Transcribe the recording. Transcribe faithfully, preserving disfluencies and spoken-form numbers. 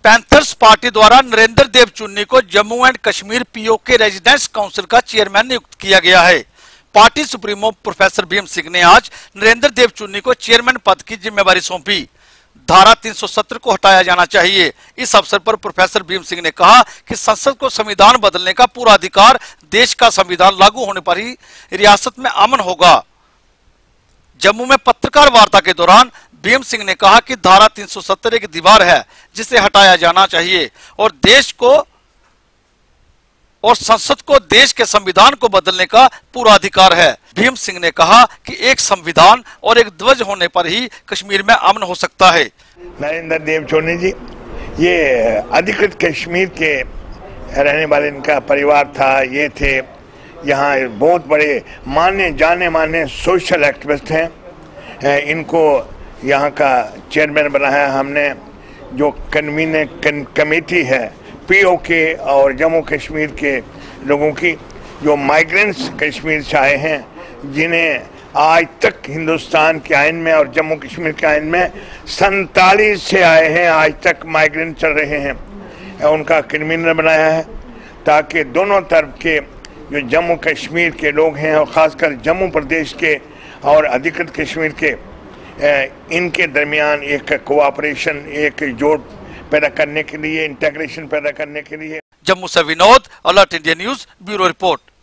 Panthers party द्वारा नरेंद्र देव चुन्नी को Jammu and Kashmir PoK residence council का चेयरमैन नियुक्त किया गया है। Party supremo professor Bhim Singh ने आज नरेंद्र देव चुन्नी को चेयरमैन पद की जिम्मेवारी सौंपी। धारा तीन सौ सत्तर को हटाया जाना चाहिए। इस अवसर पर प्रोफेसर भीम सिंह ने कहा कि संसद को संविधान बदलने का पूरा अधिकार, देश का संविधान लागू होने पर ही रियासत में अमन होगा। जम्मू में पत्रकार वार्ता के दौरान भीम सिंह ने कहा कि धारा तीन सौ सत्तर एक दीवार है जिसे हटाया जाना चाहिए और देश को और संसद को देश के संविधान को बदलने का पूरा अधिकार है। भीम सिंह ने कहा कि एक संविधान और एक ध्वज होने पर ही कश्मीर में अमन हो सकता है। नरेंद्र देव चुन्नी जी ये अधिकृत कश्मीर के रहने वाले इनका परिवार था। ये थे यहाँ बहुत बड़े माने जाने माने सोशल एक्टिविस्ट हैं। इनको यहाँ का चेयरमैन बनाया हमने। जो कन्वीनर कमेटी है पीओके और जम्मू कश्मीर के लोगों की, जो माइग्रेंट्स कश्मीर से आए हैं, जिन्हें आज तक हिंदुस्तान के आइन में और जम्मू कश्मीर के आइन में सैंतालीस से आए हैं, आज तक माइग्रेंट चल रहे हैं, उनका कन्वीनर बनाया है ताकि दोनों तरफ के जो जम्मू कश्मीर के लोग हैं और ख़ासकर जम्मू प्रदेश के और अधिकृत कश्मीर के, इनके दरमियान एक कोऑपरेशन, एक जोड़ पैदा करने के लिए, इंटीग्रेशन पैदा करने के लिए। जम्मू से Vinod, alert India news bureau report.